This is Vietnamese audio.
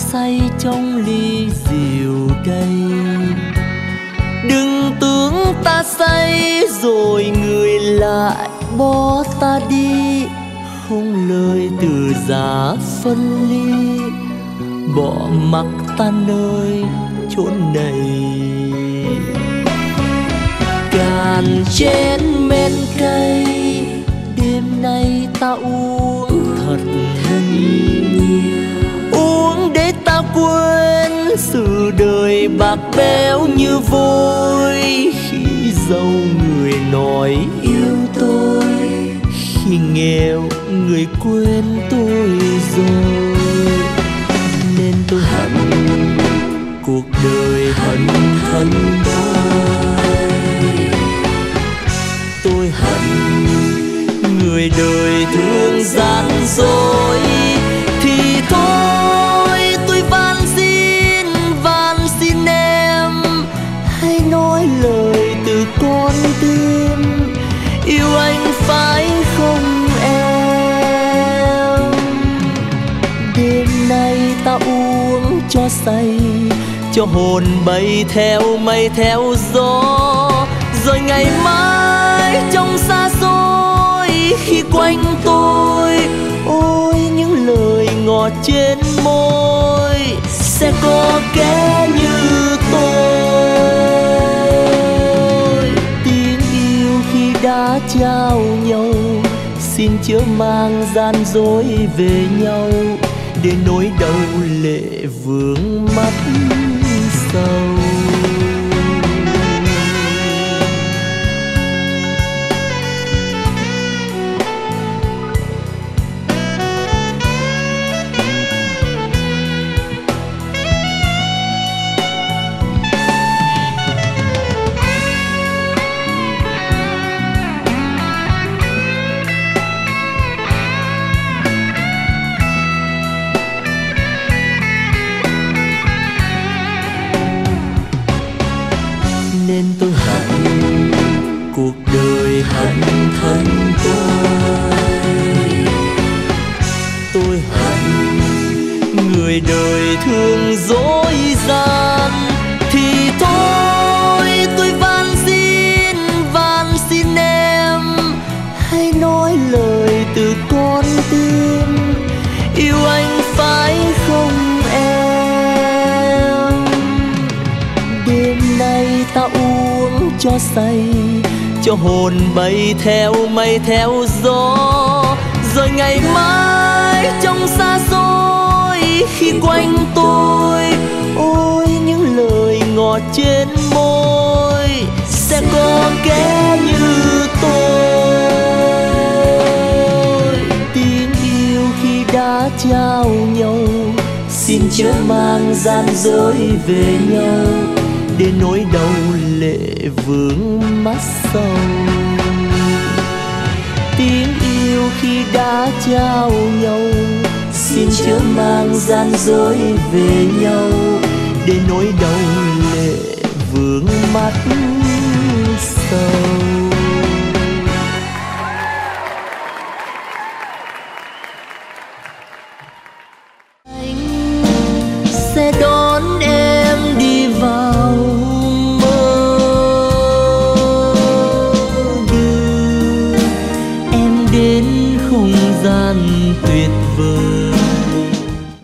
say trong ly rượu đây. Đừng tưởng ta say rồi người lại bỏ ta đi, không lời từ giá phân ly, bỏ mặc ta nơi chốn này. Cạn chén men cay, đêm nay ta uống thật nhiều, uống để ta quên sự đời bạc bẽo như vôi. Khi giàu người nói yêu tôi, khi nghèo người quên tôi rồi. Nên tôi hận cuộc đời, hận thân tôi hận người đời thương gian dối. Thì thôi tôi van xin em, hãy nói lời từ con tim, yêu anh phải không em. Đêm nay ta uống cho say, cho hồn bay theo mây theo gió, rồi ngày mai trong xa xôi khi quanh tôi, ôi những lời ngọt trên môi sẽ có kẻ như tôi. Tiếng yêu khi đã trao nhau, xin chớ mang gian dối về nhau, để nỗi đau lệ vương mắt sâu. Nên tôi hận cuộc đời, hận thân tôi hận người đời thương dối gian. Thì thôi tôi van xin em, hãy nói lời từ con tim, yêu anh phải không em. Đêm nay ta uống cho say, cho hồn bay theo mây theo gió, rồi ngày mai trong xa xôi khi quanh tôi, ôi những lời ngọt trên môi sẽ có kẻ như tôi. Tiếng yêu khi đã trao nhau, xin chớ mang gian dối về nhau, để nỗi đau lệ vương mắt sâu. Tiếng yêu khi đã trao nhau, xin chớ mang gian dối về nhau, để nỗi đau lệ vương mắt sâu.